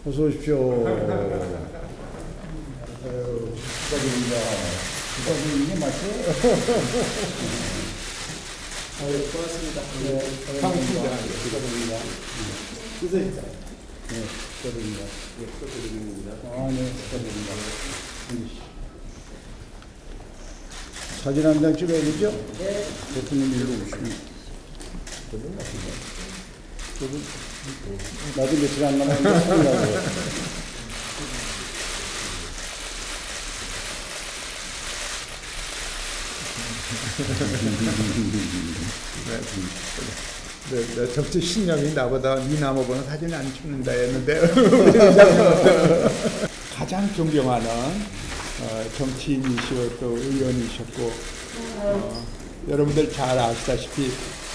어서 오십시오. 축하드립니다. 축하드리는 게 맞죠? 고맙습니다. 상품자 축하드립니다. 주세요. 네, 축하드립니다. 네, 축하드립니다. 네, 축하드립니다. 사진 한 장 찍어야 되죠? 네. 대표님 일로 오시면. 나도 며칠 안 남았는데 하려고. 네, 정치 신념이 나보다 네 나무보는 사진 안 찍는다 했는데 가장 존경하는 정치인이시고 또 의원이셨고 여러분들 잘 아시다시피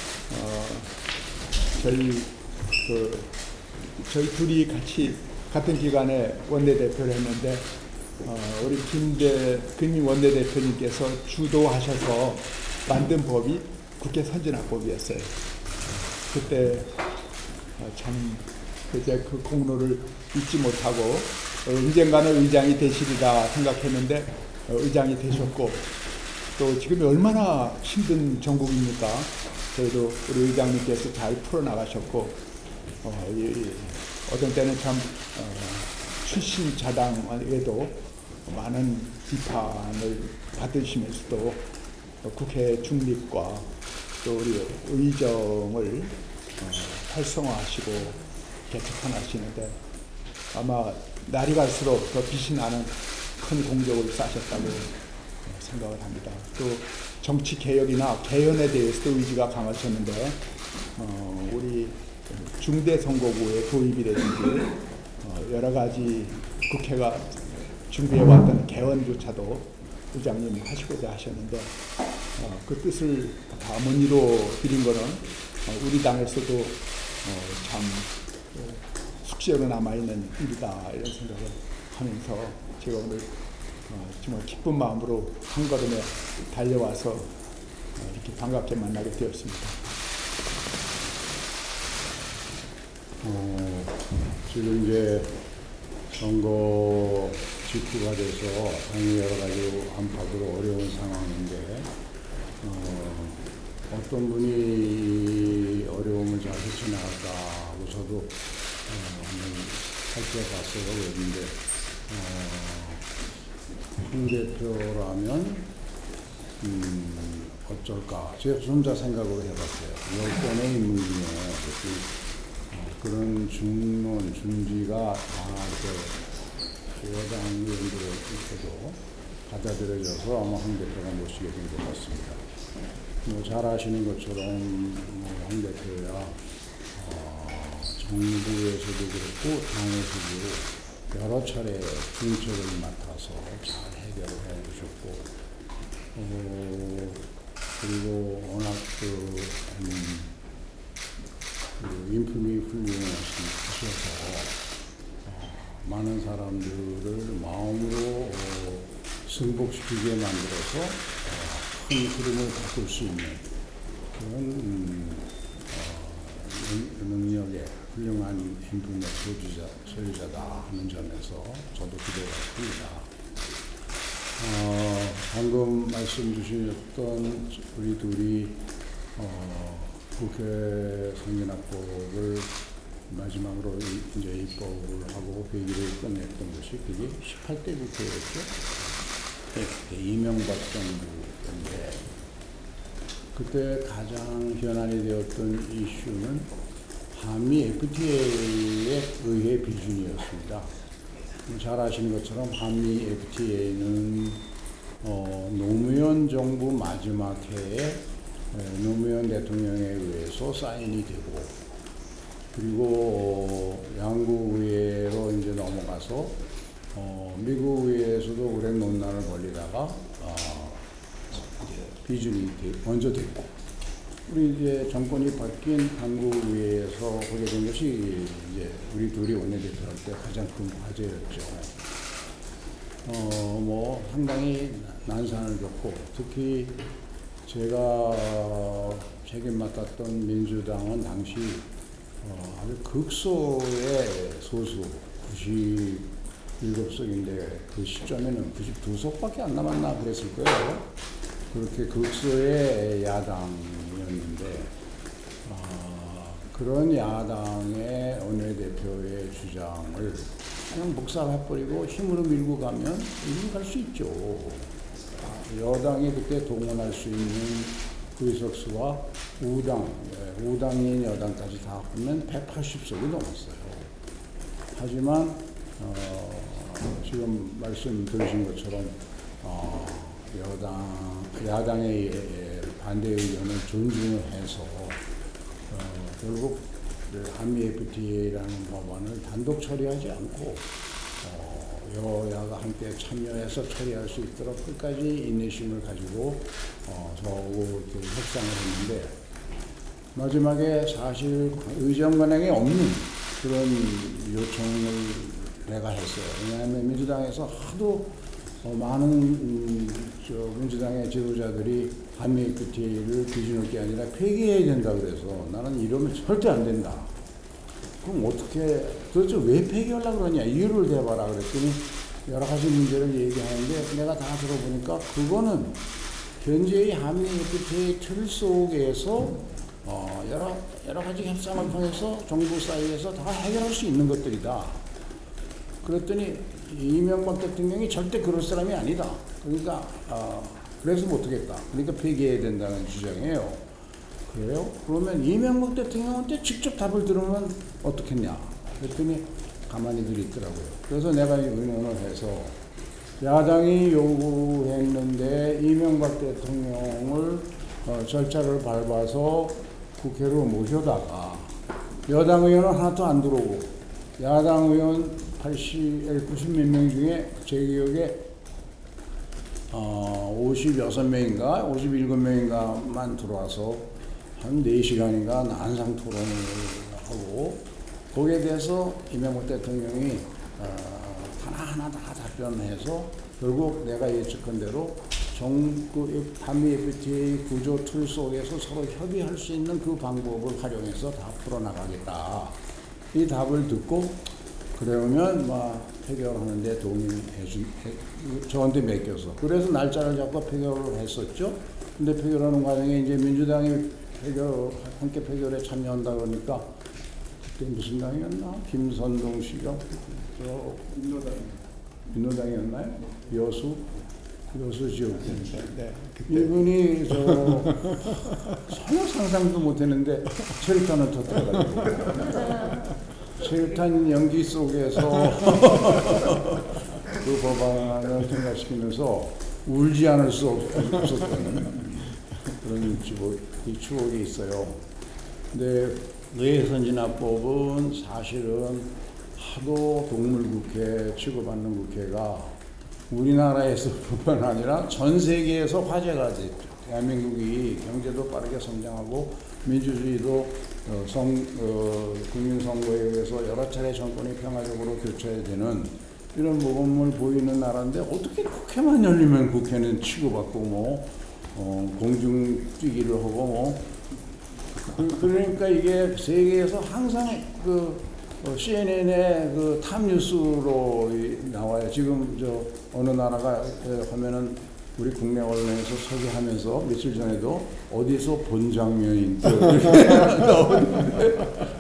저희 둘이 같이 같은 기간에 원내대표를 했는데 우리 김 원내대표님께서 주도하셔서 만든 법이 국회 선진화법이었어요. 그때 참 이제 그 공로를 잊지 못하고 언젠가는 의장이 되시리라 생각했는데 의장이 되셨고 또 지금이 얼마나 힘든 정국입니까? 저희도 우리 의장님께서 잘 풀어나가셨고 어떤 때는 참 출신 자당에도 많은 비판을 받으시면서도 국회 중립과 또 우리 의정을 활성화하시고 개척하시는데 아마 날이 갈수록 더 빛이 나는 큰 공적을 쌓으셨다고 생각을 합니다. 또 정치 개혁이나 개헌에 대해서도 의지가 강하셨는데 우리 중대선거구의 도입이라든지 여러 가지 국회가 준비해왔던 개헌조차도 의장님 하시고자 하셨는데 그 뜻을 다 못 이루어 드린 거는 우리 당에서도 참 숙제로 남아있는 일이다 이런 생각을 하면서 제가 오늘 정말 기쁜 마음으로 한 걸음에 달려와서 이렇게 반갑게 만나게 되었습니다. 지금 이제 선거 직후가 돼서 당연히 여러 가지 안팎으로 어려운 상황인데 어떤 분이 어려움을 잘 헤쳐나갈까 하고 저도 한번 살펴봤어요. 그런데 황 대표라면 어쩔까 제가 혼자 생각을 해봤어요. 10번의 인물 중에 그런 중론, 중지가 다 이렇게 여당 의원들에게도 받아들여져서 아마 황 대표가 모시게 된 것 같습니다. 잘 아시는 것처럼 황 대표야 정부에서도 그렇고 당에서도 여러 차례 중책을 맡아서 잘 해결을 해주셨고 그리고 워낙 그 인품이 훌륭하셔서 많은 사람들을 마음으로 승복시키게 만들어서 큰 흐름을 바꿀 수 있는 그런 능력의 훌륭한 인품의 소유자다 하는 점에서 저도 기대가 큽니다. 방금 말씀 주셨던 우리 둘이 국회 선진화법을 마지막으로 이제 입법을 하고 회기를 끝냈던 것이 그게 18대 국회였죠. 네, 이명박 정부인데 그때 가장 현안이 되었던 이슈는 한미 FTA의 의회 비준이었습니다. 잘 아시는 것처럼 한미 FTA는 노무현 정부 마지막 해에 노무현 대통령에 의해서 사인이 되고 그리고 양국 의회로 이제 넘어가서 미국 의회에서도 오랜 논란을 벌리다가 비준이 먼저 됐고 우리 이제 정권이 바뀐 한국 의회에서 하게 된 것이 이제 우리 둘이 원내대표 할 때 가장 큰 화제였죠. 상당히 난산을 겪고 특히 제가 책임 맡았던 민주당은 당시 아주 극소의 소수 97석인데 그 시점에는 92석밖에 안 남았나 그랬을 거예요. 그렇게 극소의 야당이었는데 그런 야당의 원내대표의 주장을 그냥 복사해버리고 힘으로 밀고 가면 이리 갈 수 있죠. 여당이 그때 동원할 수 있는 의석수와 우당인 여당까지 다 하면 180석이 넘었어요. 하지만 지금 말씀 들으신 것처럼 야당의 반대 의견을 존중을 해서 결국 한미 FTA라는 법안을 단독 처리하지 않고 여야가 함께 참여해서 처리할 수 있도록 끝까지 인내심을 가지고 저하고 협상을 했는데 마지막에 사실 의정 관행이 없는 그런 요청을 내가 했어요. 왜냐하면 민주당에서 하도 많은 민주당의 지도자들이 한미 FTA를 기준할 게 아니라 폐기해야 된다 그래서 나는 이러면 절대 안 된다. 그럼 어떻게 도대체 왜 폐기하려고 그러냐 이유를 대봐라 그랬더니 여러 가지 문제를 얘기하는데 내가 다 들어보니까 그거는 현재의 한미 FTA 틀 속에서 여러 가지 협상을 통해서 정부 사이에서 다 해결할 수 있는 것들이다. 그랬더니 이명박 대통령이 절대 그럴 사람이 아니다. 그러니까 그래서 못하겠다. 그러니까 폐기해야 된다는 주장이에요. 그래요? 그러면 이명박 대통령한테 직접 답을 들으면 어떻겠냐? 그랬더니 가만히들 있더라고요. 그래서 내가 의논을 해서 야당이 요구했는데 이명박 대통령을 절차를 밟아서 국회로 모셔다가 여당 의원은 하나도 안 들어오고 야당 의원 90몇 명 중에 제 기억에 56명인가 57명인가만 들어와서 한 4시간인가 난상 토론을 하고 거기에 대해서 이명박 대통령이 하나하나 다 답변해서 결국 내가 예측한 대로 한미 FTA 구조 틀 속에서 서로 협의할 수 있는 그 방법을 활용해서 다 풀어나가겠다. 이 답을 듣고 그러면 폐결하는데 저한테 맡겨서 그래서 날짜를 잡고 폐결을 했었죠. 근데 폐결하는 과정에 이제 민주당이 함께 폐결에 참여한다 그러니까 그때 무슨 당이었나? 김선동 씨가 민노당이었나요? 여수지역 이분이 전혀 상상도 못했는데 체류탄을 터뜨려가지고 체류탄 연기 속에서 그 법안을 생각시키면서 울지 않을 수 없었던 그런 추억이 있어요. 근데 의회선진화법은 사실은 하도 동물국회 취급받는 국회가 우리나라에서뿐만 아니라 전 세계에서 화제가 됐죠. 대한민국이 경제도 빠르게 성장하고 민주주의도 국민선거에 의해서 여러 차례 정권이 평화적으로 교체되는 이런 모범을 보이는 나라인데 어떻게 국회만 열리면 국회는 치고받고 공중 뛰기를 하고 그러니까 이게 세계에서 항상 CNN의 탑뉴스로 나와요. 지금 어느 나라가 하면은 우리 국내 언론에서 소개하면서 며칠 전에도 어디서 본 장면인 나오는데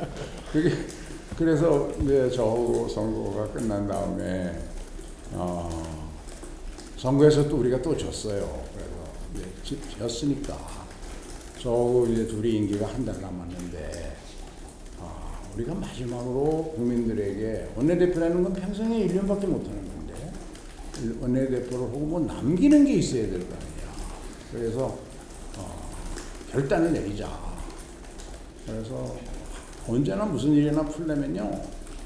그래서 이제 저 선거가 끝난 다음에 선거에서 또 우리가 또 졌어요. 그래서 이제 졌으니까 저하고 이제 둘이 임기가 한 달 남았는데 우리가 마지막으로 국민들에게 원내대표라는 건 평생에 1년밖에 못하는 건데 원내대표를 하고 남기는 게 있어야 될 거 아니야. 그래서 결단을 내리자. 그래서 언제나 무슨 일이나 풀려면요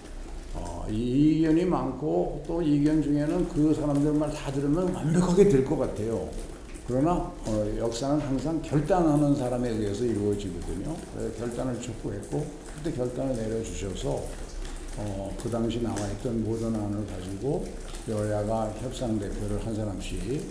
이견이 많고 또 이견 중에는 그 사람들 말 다 들으면 완벽하게 될 것 같아요. 그러나 역사는 항상 결단하는 사람에 의해서 이루어지거든요. 결단을 촉구했고 그때 결단을 내려주셔서 그 당시 나와있던 모든 안을 가지고 여야가 협상 대표를 한 사람씩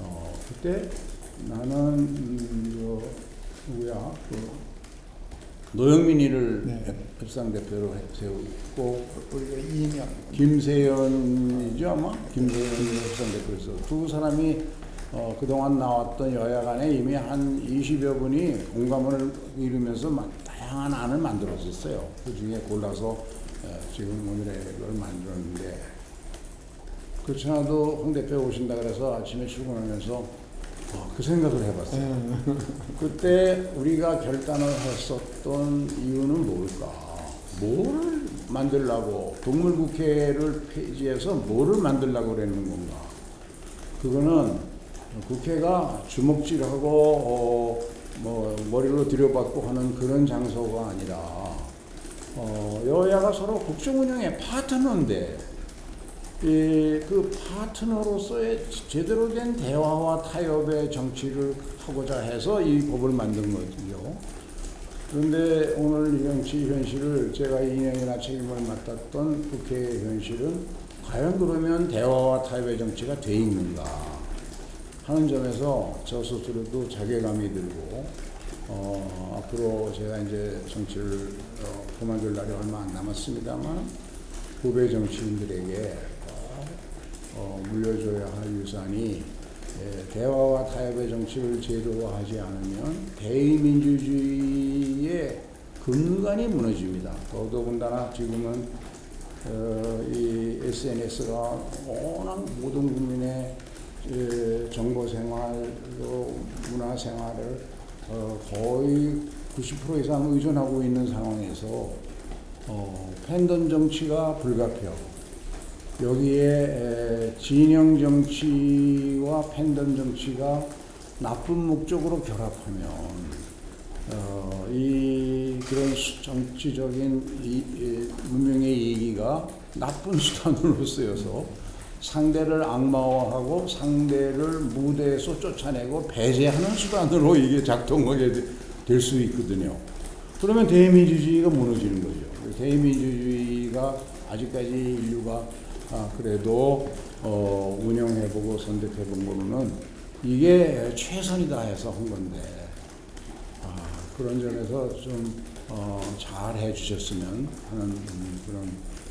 그때 나는 누구야 노영민이를 네. 협상대표로 세우고 우리가 이인영. 김세연이죠 아마? 김세연이 협상대표에서 두 사람이 그동안 나왔던 여야 간에 이미 한 20여 분이 공감을 이루면서 다양한 안을 만들었었어요. 그 중에 골라서 지금 오늘의 걸 만들었는데 그렇지 않아도 홍 대표 오신다 그래서 아침에 출근하면서 그 생각을 해봤어요. 그때 우리가 결단을 했었던 이유는 뭘까? 뭐를 만들려고 동물국회를 폐지해서 뭐를 만들려고 그랬는 건가? 그거는 국회가 주먹질하고 뭐 머리로 들여받고 하는 그런 장소가 아니라 여야가 서로 국정 운영의 파트너인데 그 파트너로서의 제대로 된 대화와 타협의 정치를 하고자 해서 이 법을 만든 거죠. 그런데 오늘 이 정치 현실을 제가 2년이나 책임을 맡았던 국회의 현실은 과연 그러면 대화와 타협의 정치가 돼 있는가 하는 점에서 저 스스로도 자괴감이 들고 앞으로 제가 이제 정치를 그만둘 날이 얼마 안 남았습니다만 후배 정치인들에게 물려줘야 할 유산이 대화와 타협의 정치를 제도화하지 않으면 대의민주주의의 근간이 무너집니다. 더더군다나 지금은 이 SNS가 워낙 모든 국민의 정보 생활, 문화 생활을 거의 90% 이상 의존하고 있는 상황에서 팬덤 정치가 불가피하고 여기에 진영 정치와 팬덤 정치가 나쁜 목적으로 결합하면 그런 정치적인 문명의 이익이 나쁜 수단으로 쓰여서 상대를 악마화하고 상대를 무대에서 쫓아내고 배제하는 수단으로 이게 작동하게 될 수 있거든요. 그러면 대의민주주의가 무너지는 거죠. 대의민주주의가 아직까지 인류가 그래도 운영해보고 선택해본 거로는 이게 최선이다 해서 한 건데 그런 점에서 좀 잘 해주셨으면 하는 그런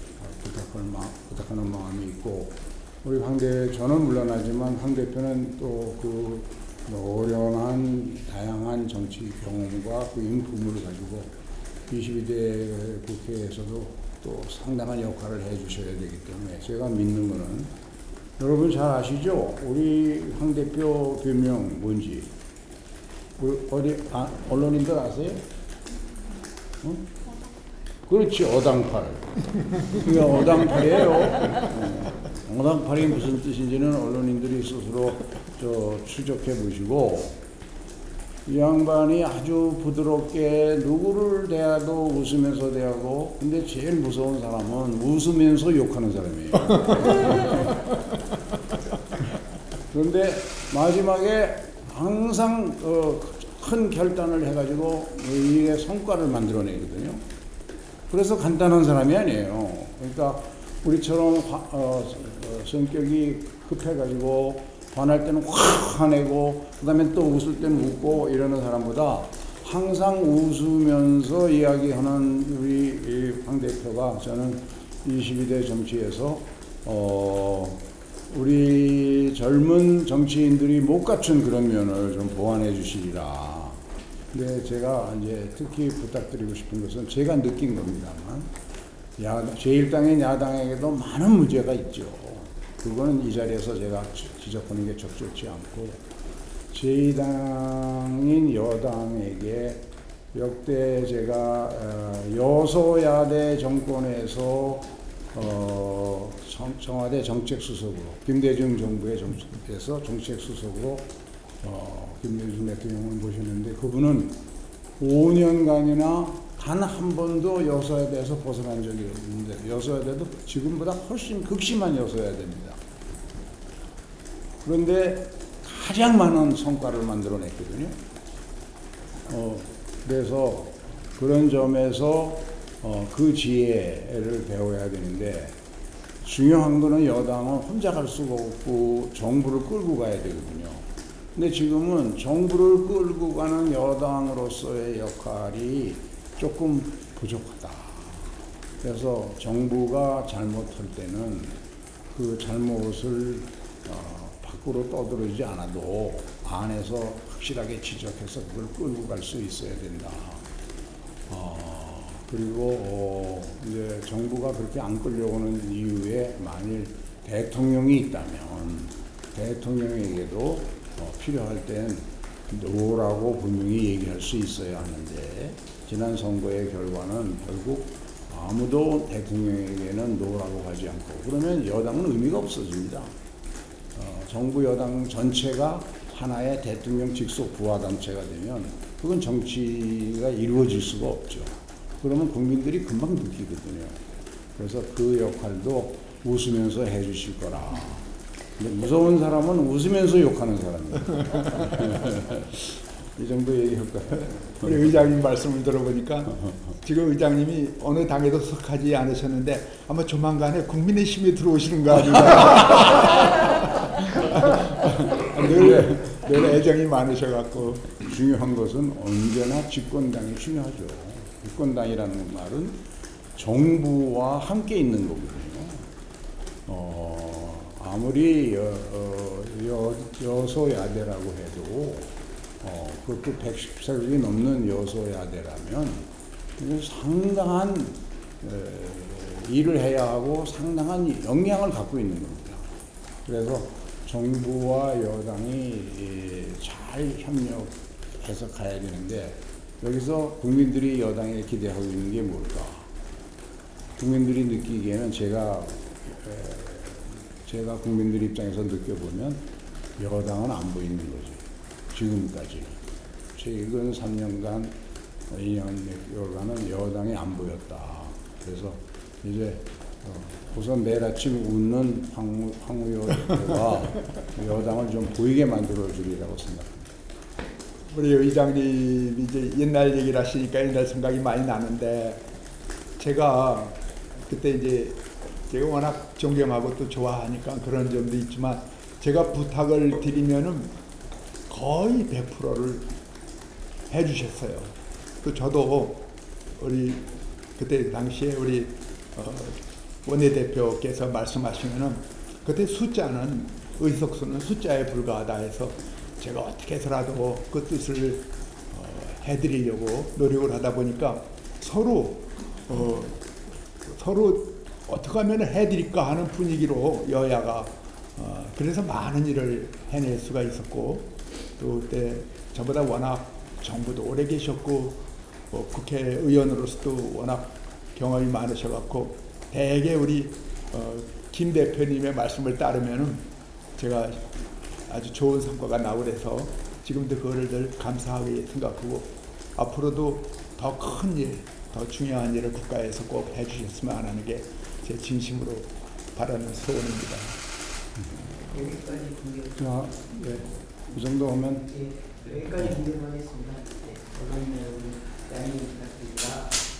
부탁하는 마음이 있고 우리 저는 물론하지만 황 대표는 또 그 어려운 다양한 정치 경험과 그 인품을 가지고 22대 국회에서도 또 상당한 역할을 해주셔야 되기 때문에 제가 믿는 거는 여러분 잘 아시죠? 우리 황 대표 별명 뭔지 어디 언론인들 아세요? 응? 그렇지 어당팔. 그게 어당팔이에요. 어당팔이 무슨 뜻인지는 언론인들이 스스로 추적해 보시고 이 양반이 아주 부드럽게 누구를 대해도 웃으면서 대하고 근데 제일 무서운 사람은 웃으면서 욕하는 사람이에요. 그런데 마지막에 항상 큰 결단을 해가지고 일의 성과를 만들어내거든요. 그래서 간단한 사람이 아니에요. 그러니까 우리처럼 성격이 급해가지고 화날 때는 확 화내고 그 다음에 또 웃을 때는 웃고 이러는 사람보다 항상 웃으면서 이야기하는 우리 황 대표가 저는 22대 정치에서 우리 젊은 정치인들이 못 갖춘 그런 면을 좀 보완해 주시리라. 근데 제가 이제 특히 부탁드리고 싶은 것은 제가 느낀 겁니다만 제1당인 야당에게도 많은 문제가 있죠. 그거는 이 자리에서 제가 지적하는 게 적절치 않고 제2당인 여당에게 역대 제가 여소야대 정권에서 청와대 정책수석으로 김대중 정부의 정책에서 정책수석으로 김대중 대통령을 모셨는데 그분은 5년간이나 단 한 번도 여소야대에서 벗어난 적이 없는데 여소야대도 지금보다 훨씬 극심한 여소야대입니다. 그런데 가장 많은 성과를 만들어냈거든요. 그래서 그런 점에서 그 지혜를 배워야 되는데 중요한 거는 여당은 혼자 갈 수가 없고 정부를 끌고 가야 되거든요. 근데 지금은 정부를 끌고 가는 여당으로서의 역할이 조금 부족하다. 그래서 정부가 잘못할 때는 그 잘못을 밖으로 떠들어지지 않아도 안에서 확실하게 지적해서 그걸 끌고 갈 수 있어야 된다. 그리고 이제 정부가 그렇게 안 끌려오는 이유에 만일 대통령이 있다면 대통령에게도 필요할 땐 노라고 분명히 얘기할 수 있어야 하는데 지난 선거의 결과는 결국 아무도 대통령에게는 노라고 하지 않고 그러면 여당은 의미가 없어집니다. 정부 여당 전체가 하나의 대통령 직속 부하단체가 되면 그건 정치가 이루어질 수가 없죠. 그러면 국민들이 금방 느끼거든요. 그래서 그 역할도 웃으면서 해주실 거라. 근데 무서운 사람은 웃으면서 욕하는 사람이에요. 이 정도 얘기할까요? 우리 의장님 말씀을 들어보니까 지금 의장님이 어느 당에도 속하지 않으셨는데 아마 조만간에 국민의힘에 들어오시는 거 아닌가. 늘 애정이 많으셔갖고. 중요한 것은 언제나 집권당이 중요하죠. 집권당이라는 말은 정부와 함께 있는 거거든요. 아무리 여소야대라고 해도 그것도 110석이 넘는 여소야대라면 상당한 일을 해야 하고 상당한 역량을 갖고 있는 겁니다. 그래서 정부와 여당이 잘 협력해서 가야 되는데 여기서 국민들이 여당에 기대하고 있는 게 뭘까? 국민들이 느끼기에는 제가 국민들 입장에서 느껴보면 여당은 안 보이는 거죠. 지금까지. 최근 3년간, 2년 몇 개월간은 여당이 안 보였다. 그래서 이제 우선 매일 아침 웃는 황우여 대표가 여당을 좀 보이게 만들어주리라고 생각합니다. 우리 의장님이 이제 옛날 얘기를 하시니까 옛날 생각이 많이 나는데 제가 그때 이제 제가 워낙 존경하고 또 좋아하니까 그런 점도 있지만 제가 부탁을 드리면은 거의 100%를 해주셨어요. 또 저도 우리 그때 당시에 우리 원내대표께서 말씀하시면은 그때 숫자는 의석수는 숫자에 불과하다 해서 제가 어떻게 해서라도 그 뜻을 해드리려고 노력을 하다 보니까 서로 어떻게 하면 해드릴까 하는 분위기로 여야가 그래서 많은 일을 해낼 수가 있었고 또 그때 저보다 워낙 정부도 오래 계셨고 국회의원으로서도 워낙 경험이 많으셔갖고 대개 우리 김 대표님의 말씀을 따르면은 제가 아주 좋은 성과가 나오고 그래서 지금도 그거를 늘 감사하게 생각하고 앞으로도 더 큰 일, 더 중요한 일을 국가에서 꼭 해주셨으면 하는 게 제 진심으로 바라는 소원입니다. 여기까지 공개. 자, 네. 이 정도 하면 여기까지 공개하겠습니다. 언론 여러분 양해 부탁드립니다.